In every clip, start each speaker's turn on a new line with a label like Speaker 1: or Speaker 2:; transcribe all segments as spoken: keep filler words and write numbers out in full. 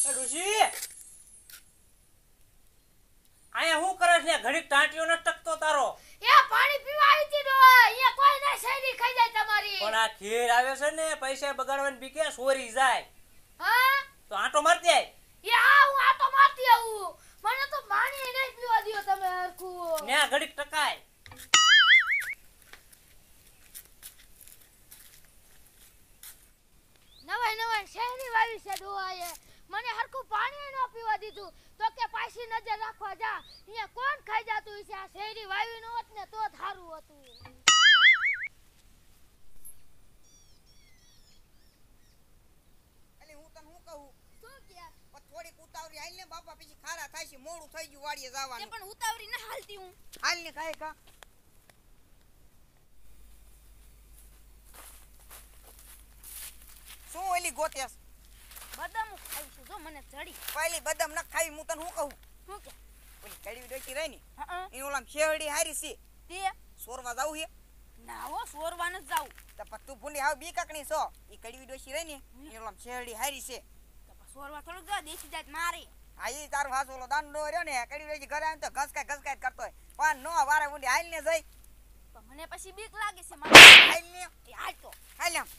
Speaker 1: ઋષિ આયા હું કરે છે ઘડીક ટાંટિયો ન ટકતો તારો
Speaker 2: એ પાણી પીવા આવી હતી ડો અહીંયા કોઈ ના શેરી ખાઈ જાય તમારી
Speaker 1: પણ આ ખીર આવે છે ને પૈસા બગાડવાની બીકે સોરી જાય
Speaker 2: હા
Speaker 1: તો આંટો મારતી આય
Speaker 2: એ આ હું આટો મારતી આવું મને તો પાણી નહીં પીવા દિયો તમે હરખું
Speaker 1: ને ઘડીક ટકાય
Speaker 2: નવાય નવાય શેરી વાવી છે ડોઆએ મને હરખું પાણી ન પીવા દીધું તો કે પાછી નજર રાખવા જા અહીંયા કોણ ખાઈ જાતું છે આ શેરી વાવી ન હોત ને તો થારું હતું
Speaker 3: એટલે હું તને હું કહું
Speaker 2: શું કે
Speaker 3: પણ થોડીક ઉતાવળી હાલ ને બાપા પછી ખારા થાય છે મોડું થઈ ગયું વાડીએ
Speaker 2: તે
Speaker 3: જવાનું
Speaker 2: પણ ઉતાવળી ન હાલતી હું
Speaker 3: હાલ ને કાય કા શું ઓલી ગોત્યાસ
Speaker 2: બદામ ખાઈ છું જો મને ચડી
Speaker 3: પહેલી બદામ ન ખાઈ હું તને હું કહું
Speaker 2: શું કે
Speaker 3: ઓલી કડવી ડોકી રહી ને
Speaker 2: હા
Speaker 3: એ ઓલામ શેરડી હારી છે
Speaker 2: તે
Speaker 3: સોરવા જાવ છે
Speaker 2: ના હો સોરવાન જ જાવ
Speaker 3: તો પણ તું ભૂંડી હાવ બી કાકણી છો એ કડવી ડોકી રહી ને એ ઓલામ શેરડી હારી છે
Speaker 2: તો પણ સોરવા થોડું જા દેખી જાત મારે
Speaker 3: હા ઈ તારું હાસો ઓલો દાંડો રહ્યો ને કડવી ડોકી ઘરે આવે તો ઘસકાય ઘસકાય કરતો હોય પણ નો વારે ભૂંડી હાલ ને જઈ
Speaker 2: પણ મને પછી બીક લાગે છે મારે
Speaker 3: હાલ ને
Speaker 2: એ હાલ તો
Speaker 3: હાલ ને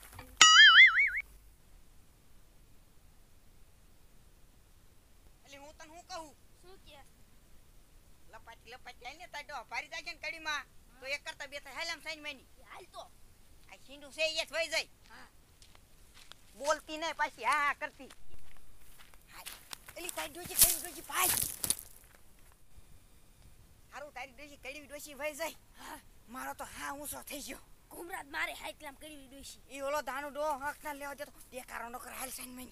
Speaker 3: એટલે હું તને હું કહું
Speaker 2: શું કે
Speaker 3: લપાટી લપાટી હાલ ને તાડો ભારી જાય છે ને કડીમાં તો એક કરતા બે થાય હાલ આમ સાઈન મેની
Speaker 2: એ હાલ તો
Speaker 3: આ છીંડું છે એ જ વઈ જાય
Speaker 2: હા
Speaker 3: બોલતી નહીં પાછી હા હા કરતી હાલ એલી તારી ડોજી કડી ડોજી ભાઈ હારું તારી ડોજી કડી ડોજી વઈ જાય
Speaker 2: હા
Speaker 3: મારો તો હા ઊંચો થઈ ગયો
Speaker 2: ઘુમરાત મારે હાઈકલામ કરી દોશી
Speaker 3: ઈ ઓલો દાનો ડો હક ના લેવા દેતો બેકારો ન કર હાલ સાઈન મેની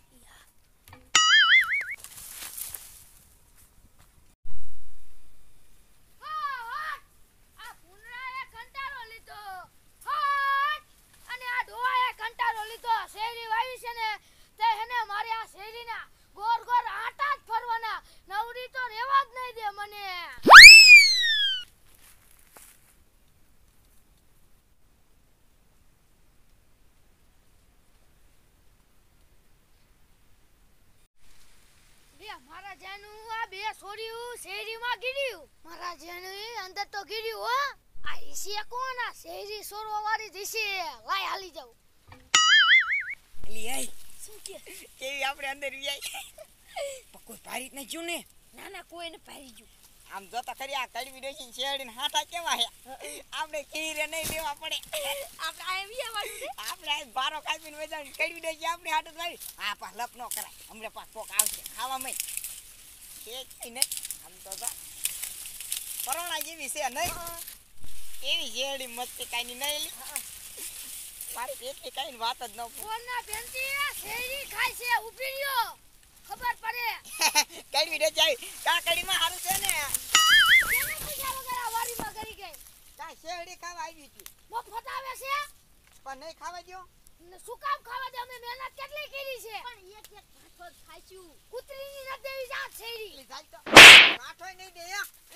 Speaker 2: મારા જાનું આ બે છોડ્યું શેરીમાં ગીર્યું મારા જાનું અંદર તો ગીર્યું હો આ ઈસી કોણ આ શેરી સોરવા વાળી દીશે લાય હાલી જાવ
Speaker 3: એલી આઈ
Speaker 2: શું કે
Speaker 3: કેવી આપણે અંદર વી પણ કોઈ ભારી જ નહીં જ્યું ને
Speaker 2: ના ના કોઈને પારી ગયું
Speaker 3: આમ જોતા ખરી આ કડવી ડોશી શેરડીને હાથા કેવા હે આપણે ખીરે નહીં લેવા પડે
Speaker 2: આપણે આ વિયા વાળું ને
Speaker 3: આપણે આ બારો કાપીને વેચાણ કડવી ડોશી આપણી હાથ જ લાવી આ પા લપ નો કરાય હમણે પા કોક આવશે ખાવા મય કે કઈ ને આમ તો જા પરોણા જેવી છે નહીં એવી શેરડી મસ્તી કાઈ નહીં એલી મારી પેટની કાઈ વાત જ ન
Speaker 2: કોના બેનતી શેરી ખાય છે ઉભી રહ્યો ખબર પડે
Speaker 3: કડવી ડોશી કા કડીમાં હારું છે ને
Speaker 2: કેને પૈસા વગર આ વાડીમાં કરી ગઈ
Speaker 3: કા શેરડી ખાવા આવી હતી
Speaker 2: મફત આવે છે
Speaker 3: પણ નહીં ખાવા દો
Speaker 2: ને શું કામ ખાવા દે અમે મહેનત કેટલી કરી છે પણ એક એક ભાતો જ ખાઈશું કૂતરીની ન દેવી જા શેરી
Speaker 3: જાય તો કાઠોય નહીં દે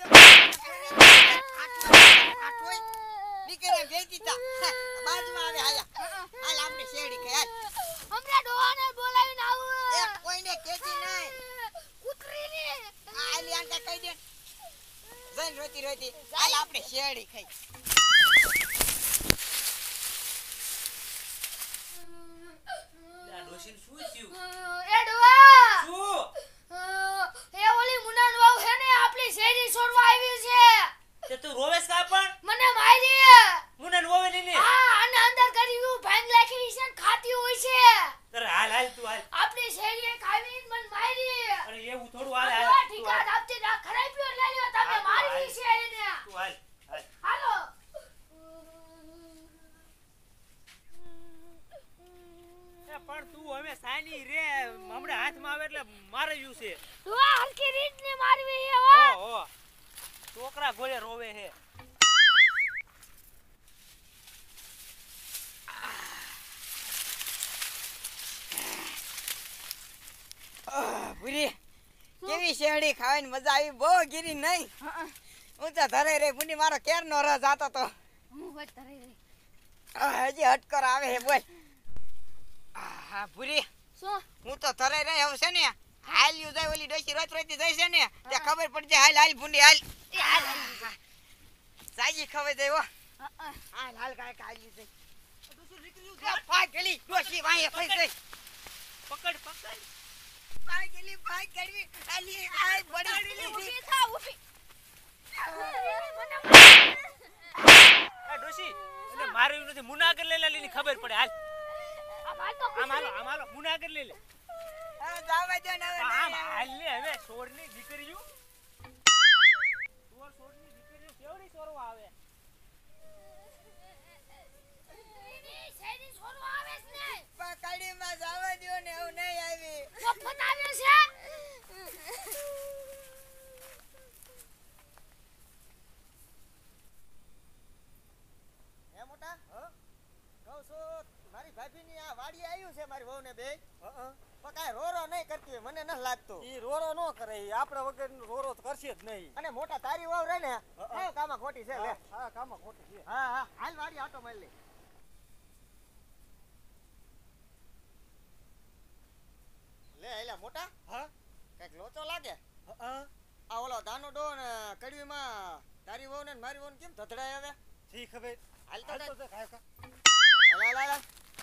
Speaker 3: કાઠોય નીકળે ભેજી તા બાજુમાં આવે આયા હાલ આપણે શેરડી ખાય
Speaker 2: હમણાં ડોહાને બોલાવીને આવું
Speaker 3: એ કોઈને કેતી નહીં
Speaker 2: કૂતરીની
Speaker 3: આ લી આંકા કહી દે જઈને રોતી રોતી હાલ આપણે શેરડી ખાઈ
Speaker 1: આ ડોશીને શું થયું
Speaker 2: એ ડોહા
Speaker 1: શું
Speaker 2: એ ઓલી મુનાન વાવ હે ને આપણી શેરી છોડવા આવી છે
Speaker 1: તે તું રોવેસ કા પણ
Speaker 2: મને મારી
Speaker 1: મુને નોવે ની ને
Speaker 2: હા અને અંદર કર્યું ભાંગ લાખી છે ને ખાતી હોય છે
Speaker 1: અરે હાલ હાલ તું હાલ
Speaker 2: આપણી શેરીએ ખાવીને મને મારી
Speaker 1: અરે એવું થોડું હાલ હાલ
Speaker 2: આ
Speaker 1: તું
Speaker 2: ઠીકા
Speaker 1: હાલ
Speaker 2: આપતી ના ખરાઈ પ્યો લઈ લ્યો તમે
Speaker 1: હાલ,
Speaker 2: મારી
Speaker 1: હાલ.
Speaker 2: છે એને
Speaker 1: તું હાલ હાલ
Speaker 2: હાલો
Speaker 1: એ પણ તું હવે સાની રે હમણે હાથમાં આવે એટલે મારે યુ છે
Speaker 2: તું આ હલકી રીત ને મારવી હે હો
Speaker 1: ઓ ઓ છોકરા ગોળે રોવે હે
Speaker 3: પૂરી કેવી શેરડી ખાવાની મજા આવી બહુ ગીરી નહીં ઊંચા ધરે રે બુની મારો કેર નો રસ આતો તો
Speaker 2: હું વાત કરે રે
Speaker 3: હજી હટકર આવે હે બોલ હા પૂરી
Speaker 2: શું
Speaker 3: હું તો ધરાઈ રહી હવે છે ને હાલ્યું જાય ઓલી ડોશી રોજ રોજ જાય છે ને તે ખબર પડી જાય હાલ હાલ ભૂંડી હાલ એ હાલ હાલ સાજી ખબર જાય હો હાલ હાલ કાય કાલી જાય ડોશી નીકળ્યું છે ભાગ ગલી ડોશી વાંહે ફસી ગઈ
Speaker 1: પકડ પકડ
Speaker 3: ભાગ ગલી ભાગ ગળી આલી આ બડી
Speaker 2: ઊભી થા ઊભી
Speaker 1: એ ડોશી એને માર્યું નથી મુનાગર લઈ લે ની ખબર પડે હાલ
Speaker 2: આ માર તો
Speaker 1: આમ હાલો આમ હાલો મુનાગર લઈ લે
Speaker 3: આ જાવા દે ને હવે
Speaker 1: આમ હાલ ને હવે સોરની દીકરીઓ સોર સોરની દીકરીઓ કેવડી સોરવા આવે
Speaker 2: એની શેરી છોરો આવે છે ને
Speaker 3: પકડી માં જાવા દો ને હું નહીં આવી
Speaker 2: મફત આવે છે
Speaker 3: હે મોટા હ કહું છું મારી ભાભીની આ વાડી આવ્યું છે મારી વહુ ને બે
Speaker 4: હા
Speaker 3: પણ કાંઈ રોરો નહીં કરતી હોય મને ન લાગતું
Speaker 4: ઈ રોરો નો કરે ઈ આપણે વગર રોરો તો કરશે જ નહીં.
Speaker 3: અને મોટા તારી વહુ રહે ને હા કામાં ખોટી છે લે
Speaker 4: હા કામાં ખોટી છે.
Speaker 3: હા હા હાલ વાડી આટો મારી લે લે એલા મોટા
Speaker 4: હા
Speaker 3: કઈક લોચો લાગે
Speaker 4: હા
Speaker 3: આ ઓલો દાનો ડો ને કડવીમાં તારી વહુ ને મારી વહુ ને કેમ ધધડાય હવે
Speaker 4: ઠીક ખબર
Speaker 3: હાલ તો
Speaker 4: હાલ તો
Speaker 3: દે.
Speaker 4: દેખ, હાલ કા.
Speaker 3: હાલ હાલ હાલ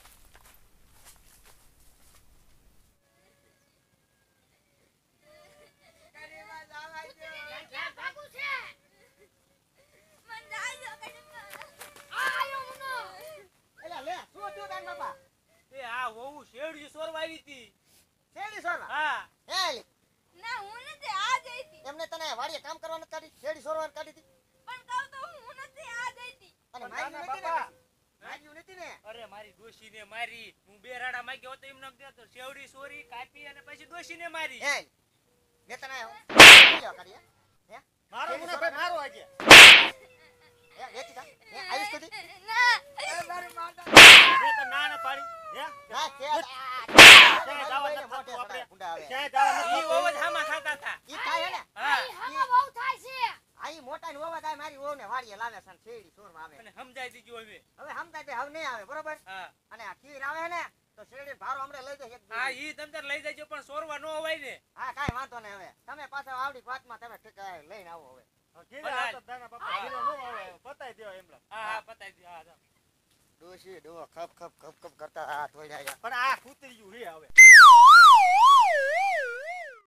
Speaker 2: ભાગુ છે મન જાજો કડમાં આ આયો મુનો
Speaker 3: એલા લે શું થયું તાન બાપા
Speaker 1: એ આ વહુ શેરડી સોરવા આવી હતી
Speaker 3: શેરડી સોરવા
Speaker 1: હા
Speaker 3: હે એલી
Speaker 2: ના હું નથી આ જઈતી
Speaker 3: એમને તને વાડીએ કામ કરવાનું કાઢી શેરડી સોરવાનું કાઢી હતી
Speaker 2: પણ કહું તો હું નથી આ જઈતી
Speaker 3: અને
Speaker 4: પણ
Speaker 3: મારી
Speaker 4: નાના
Speaker 3: નથી ને
Speaker 4: બાપા.
Speaker 3: મારી નથી ને
Speaker 1: અરે મારી ડોશીને મારી હું બે રાડા માંગ્યો હતો એમને એમ દેતો શેવડી સોરી કાપી અને પછી ડોશીને મારી
Speaker 3: હે મેં તને લ્યો કાઢી હે
Speaker 4: મારો મુના ભાઈ મારો આજે
Speaker 3: હે વેચી તા હે આવીશ કદી
Speaker 2: ના
Speaker 3: મારી માતા
Speaker 4: મેં તો ના ના પાડી હે
Speaker 3: ના કે
Speaker 4: ક્યાંય જવા નથી
Speaker 3: મોટે
Speaker 4: થતું આપણે.
Speaker 3: ગુંડા આવે
Speaker 4: ક્યાંય જવા નથી
Speaker 1: ઈ
Speaker 4: થતું.
Speaker 1: વહુ જ હામાં ખાતા હતા
Speaker 3: ઈ થાય હે ને
Speaker 1: હા
Speaker 2: હામાં બહુ થાય છે
Speaker 3: આઈ મોટા ને ઓવા થાય મારી વહુ ને વાડીએ લાવે છે ને શેરડી સોરમાં આવે
Speaker 1: અને સમજાઈ દીજો હવે
Speaker 3: હવે સમજાય તે હવે નહીં આવે બરોબર
Speaker 1: હા
Speaker 3: અને આ ખીર આવે ને તો શેરડી ભારો હમણે લઈ જશે એક
Speaker 1: હા
Speaker 3: દિવસ.
Speaker 1: ઈ તમ તાર લઈ જાજો પણ સોરવા નો હોય ને
Speaker 3: હા કાંઈ વાંધો નહીં હવે તમે પાછા આવડી વાતમાં તમે ઠીક લઈને આવો હવે
Speaker 4: ઘીરે હાથ જ નાના બાપા ઘીરે નો આવે પતાઈ દેવા એમલા.
Speaker 1: હા હા પતાઈ દો હા જાઓ.
Speaker 3: ડોશી ડો ખપ ખપ ખપ ખપ કરતા હાથ હોય જાય
Speaker 4: પણ આ કૂતરીયું હે હવે